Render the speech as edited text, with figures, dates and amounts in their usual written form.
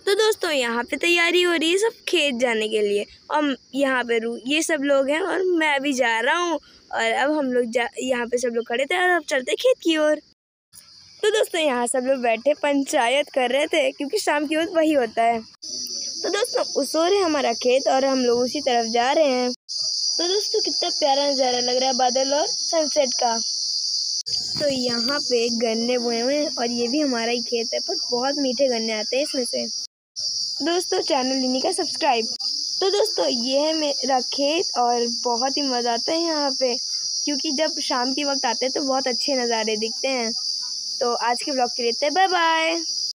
तो दोस्तों यहाँ पे तैयारी हो रही है सब खेत जाने के लिए और यहाँ पे ये सब लोग हैं और मैं भी जा रहा हूँ। और अब हम लोग यहाँ पे सब लोग खड़े थे और अब चलते खेत की ओर। तो दोस्तों यहाँ सब लोग बैठे पंचायत कर रहे थे क्योंकि शाम की वक्त वही होता है। तो दोस्तों उस ओर है हमारा खेत और हम लोग उसी तरफ जा रहे हैं। तो दोस्तों कितना प्यारा नज़ारा लग रहा है बादल और सनसेट का। तो यहाँ पे गन्ने बोए हुए हैं और ये भी हमारा ही खेत है, पर बहुत मीठे गन्ने आते हैं इसमें से। दोस्तों चैनल लिनी का सब्सक्राइब। तो दोस्तों ये है मेरा खेत और बहुत ही मज़ा आता है यहाँ पे, क्योंकि जब शाम की वक्त आते हैं तो बहुत अच्छे नज़ारे दिखते हैं। तो आज के ब्लॉग के लिए बाय बाय।